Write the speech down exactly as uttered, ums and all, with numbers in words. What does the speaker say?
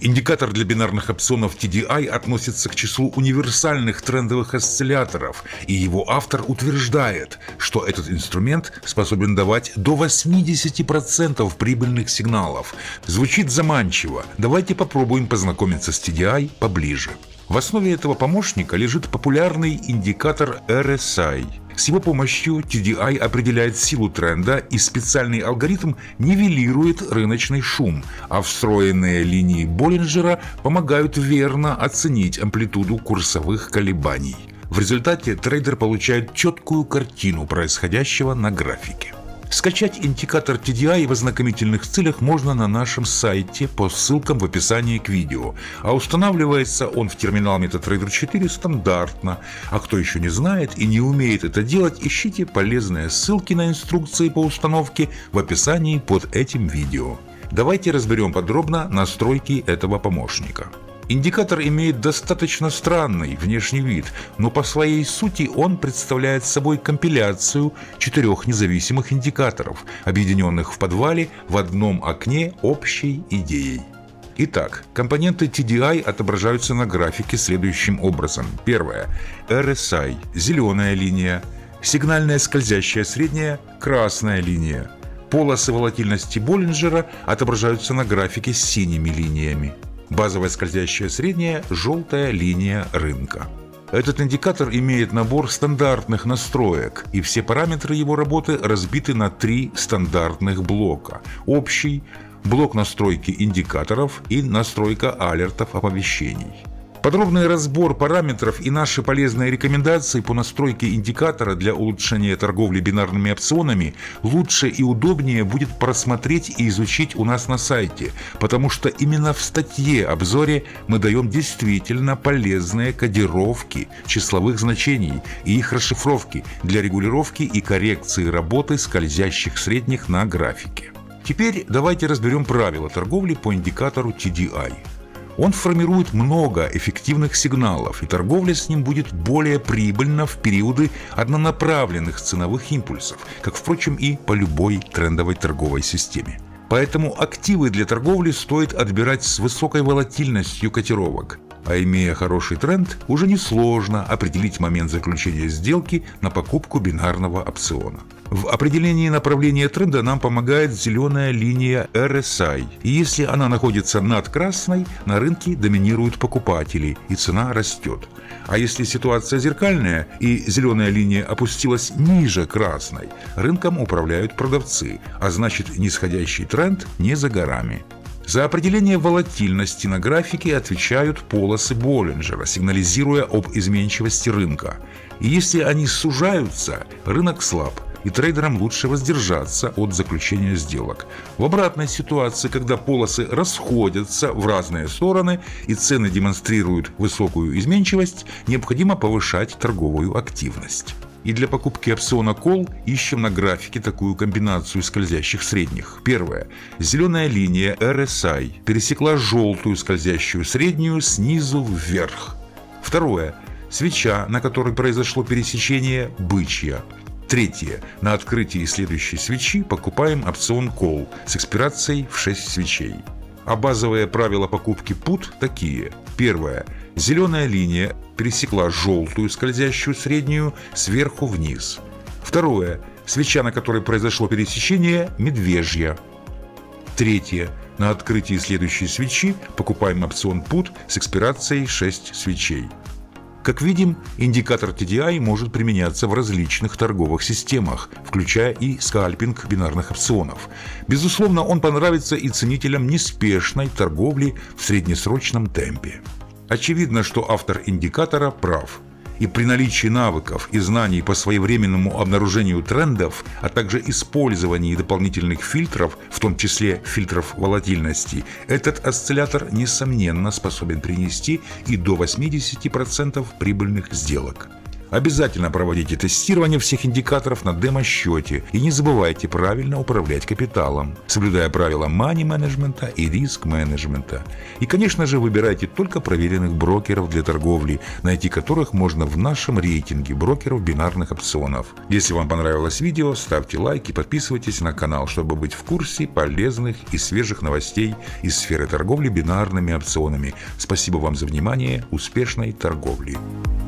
Индикатор для бинарных опционов ти ди ай относится к числу универсальных трендовых осцилляторов, и его автор утверждает, что этот инструмент способен давать до восьмидесяти процентов прибыльных сигналов. Звучит заманчиво. Давайте попробуем познакомиться с ти ди ай поближе. В основе этого помощника лежит популярный индикатор эр эс ай. С его помощью ти ди ай определяет силу тренда, и специальный алгоритм нивелирует рыночный шум, а встроенные линии Боллинджера помогают верно оценить амплитуду курсовых колебаний. В результате трейдер получает четкую картину происходящего на графике. Скачать индикатор ти ди ай в ознакомительных целях можно на нашем сайте по ссылкам в описании к видео, а устанавливается он в терминал MetaTrader четыре стандартно. А кто еще не знает и не умеет это делать, ищите полезные ссылки на инструкции по установке в описании под этим видео. Давайте разберем подробно настройки этого помощника. Индикатор имеет достаточно странный внешний вид, но по своей сути он представляет собой компиляцию четырех независимых индикаторов, объединенных в подвале в одном окне общей идеей. Итак, компоненты ти ди ай отображаются на графике следующим образом. Первое. эр эс ай – зеленая линия, сигнальная скользящая средняя – красная линия. Полосы волатильности Боллинджера отображаются на графике с синими линиями. Базовая скользящая средняя – желтая линия рынка. Этот индикатор имеет набор стандартных настроек, и все параметры его работы разбиты на три стандартных блока. Общий, блок настройки индикаторов и настройка алертов оповещений. Подробный разбор параметров и наши полезные рекомендации по настройке индикатора для улучшения торговли бинарными опционами лучше и удобнее будет просмотреть и изучить у нас на сайте, потому что именно в статье-обзоре мы даем действительно полезные кодировки числовых значений и их расшифровки для регулировки и коррекции работы скользящих средних на графике. Теперь давайте разберем правила торговли по индикатору ти ди ай. Он формирует много эффективных сигналов, и торговля с ним будет более прибыльна в периоды однонаправленных ценовых импульсов, как, впрочем, и по любой трендовой торговой системе. Поэтому активы для торговли стоит отбирать с высокой волатильностью котировок, а имея хороший тренд, уже несложно определить момент заключения сделки на покупку бинарного опциона. В определении направления тренда нам помогает зеленая линия эр эс ай, и если она находится над красной, на рынке доминируют покупатели и цена растет. А если ситуация зеркальная и зеленая линия опустилась ниже красной, рынком управляют продавцы, а значит нисходящий тренд не за горами. За определение волатильности на графике отвечают полосы Боллинджера, сигнализируя об изменчивости рынка. И если они сужаются, рынок слаб, и трейдерам лучше воздержаться от заключения сделок. В обратной ситуации, когда полосы расходятся в разные стороны и цены демонстрируют высокую изменчивость, необходимо повышать торговую активность. И для покупки опциона Call ищем на графике такую комбинацию скользящих средних. Первое. Зеленая линия эр эс ай пересекла желтую скользящую среднюю снизу вверх. Второе. Свеча, на которой произошло пересечение, бычья. Третье. На открытии следующей свечи покупаем опцион Call с экспирацией в шесть свечей. А базовые правила покупки Put такие. Первое. Зеленая линия пересекла желтую скользящую среднюю сверху вниз. Второе. Свеча, на которой произошло пересечение, медвежья. Третье. На открытии следующей свечи покупаем опцион Put с экспирацией шесть свечей. Как видим, индикатор ти ди ай может применяться в различных торговых системах, включая и скальпинг бинарных опционов. Безусловно, он понравится и ценителям неспешной торговли в среднесрочном темпе. Очевидно, что автор индикатора прав. И при наличии навыков и знаний по своевременному обнаружению трендов, а также использовании дополнительных фильтров, в том числе фильтров волатильности, этот осциллятор, несомненно, способен принести и до восьмидесяти процентов прибыльных сделок. Обязательно проводите тестирование всех индикаторов на демо-счете и не забывайте правильно управлять капиталом, соблюдая правила мани-менеджмента и риск-менеджмента. И, конечно же, выбирайте только проверенных брокеров для торговли, найти которых можно в нашем рейтинге брокеров бинарных опционов. Если вам понравилось видео, ставьте лайк и подписывайтесь на канал, чтобы быть в курсе полезных и свежих новостей из сферы торговли бинарными опционами. Спасибо вам за внимание, успешной торговли!